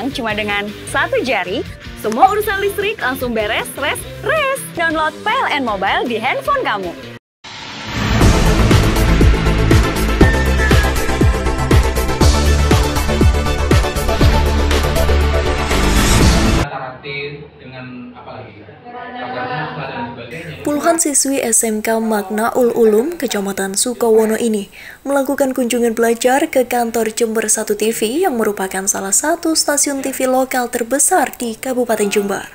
Sekarang cuma dengan satu jari, semua urusan listrik langsung beres, res. Download PLN Mobile di handphone kamu. Puluhan siswi SMK Magnaul Ulum, Kecamatan Sukowono ini melakukan kunjungan belajar ke kantor Jember 1 TV yang merupakan salah satu stasiun TV lokal terbesar di Kabupaten Jember.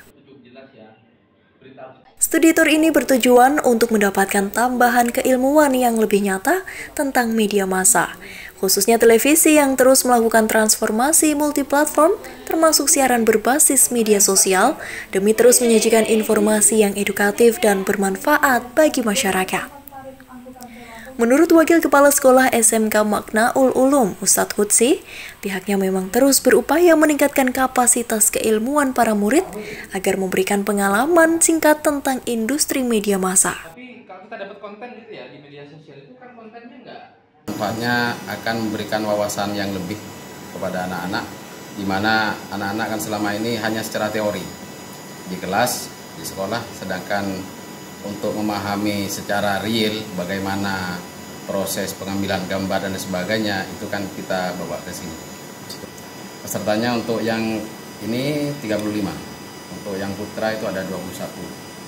Studi tour ini bertujuan untuk mendapatkan tambahan keilmuan yang lebih nyata tentang media massa, khususnya televisi yang terus melakukan transformasi multiplatform termasuk siaran berbasis media sosial demi terus menyajikan informasi yang edukatif dan bermanfaat bagi masyarakat. Menurut Wakil Kepala Sekolah SMK Magnaul Ulum, Ustadz Hutsi, pihaknya memang terus berupaya meningkatkan kapasitas keilmuan para murid agar memberikan pengalaman singkat tentang industri media massa. Tapi kalau kita dapat konten gitu ya di media sosial itu kan kontennya enggak. Manfaatnya akan memberikan wawasan yang lebih kepada anak-anak, di mana anak-anak kan selama ini hanya secara teori di kelas, di sekolah, sedangkan untuk memahami secara real bagaimana proses pengambilan gambar dan sebagainya itu kan kita bawa ke sini. Pesertanya untuk yang ini 35, untuk yang putra itu ada 21.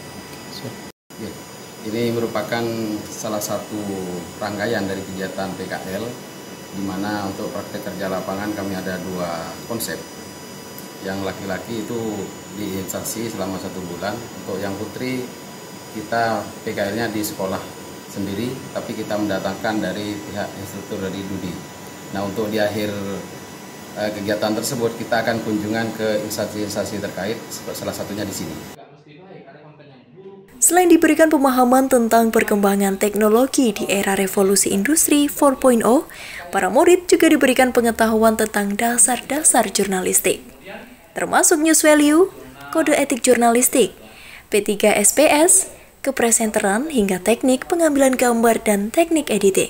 Ini merupakan salah satu rangkaian dari kegiatan PKL, di mana untuk praktek kerja lapangan kami ada 2 konsep. Yang laki-laki itu di instansi selama 1 bulan, untuk yang putri kita PKL-nya di sekolah sendiri, tapi kita mendatangkan dari pihak instruktur dari Dudi. Nah, untuk di akhir kegiatan tersebut kita akan kunjungan ke instansi-instansi terkait, salah satunya di sini. Selain diberikan pemahaman tentang perkembangan teknologi di era revolusi industri 4.0, para murid juga diberikan pengetahuan tentang dasar-dasar jurnalistik, termasuk news value, kode etik jurnalistik, P3 SPS, kepresenteran hingga teknik pengambilan gambar dan teknik editing.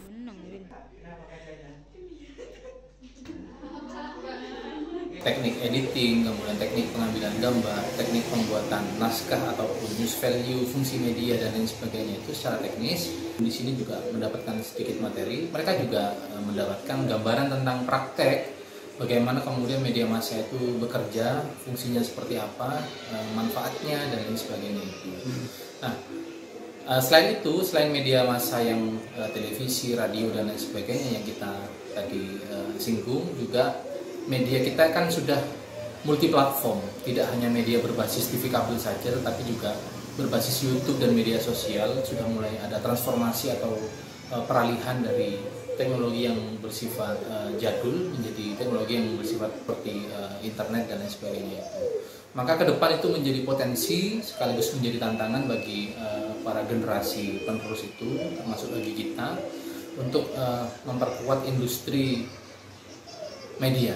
Teknik editing, kemudian teknik pengambilan gambar, teknik pembuatan naskah ataupun news value, fungsi media dan lain sebagainya itu secara teknis. Di sini juga mendapatkan sedikit materi. Mereka juga mendapatkan gambaran tentang praktek bagaimana kemudian media massa itu bekerja, fungsinya seperti apa, manfaatnya dan lain sebagainya itu. Nah, selain itu, selain media massa yang televisi, radio dan lain sebagainya yang kita tadi singgung, juga media kita kan sudah multiplatform, tidak hanya media berbasis TV kabel saja, tetapi juga berbasis YouTube dan media sosial. Sudah mulai ada transformasi atau peralihan dari teknologi yang bersifat jadul menjadi teknologi yang bersifat seperti internet dan lain sebagainya. Maka ke depan itu menjadi potensi sekaligus menjadi tantangan bagi para generasi penerus itu, termasuk bagi kita, untuk memperkuat industri media.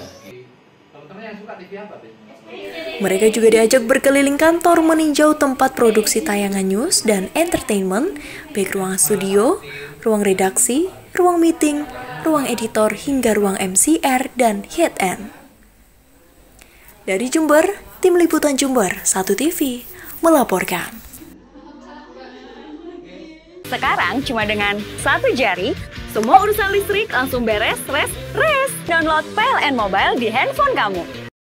Mereka juga diajak berkeliling kantor meninjau tempat produksi tayangan news dan entertainment, baik ruang studio, ruang redaksi, ruang meeting, ruang editor, hingga ruang MCR dan head end. Dari Jember, Tim Liputan Jember 1 TV melaporkan. Sekarang cuma dengan satu jari, semua urusan listrik langsung beres, res. Download PLN Mobile di handphone kamu.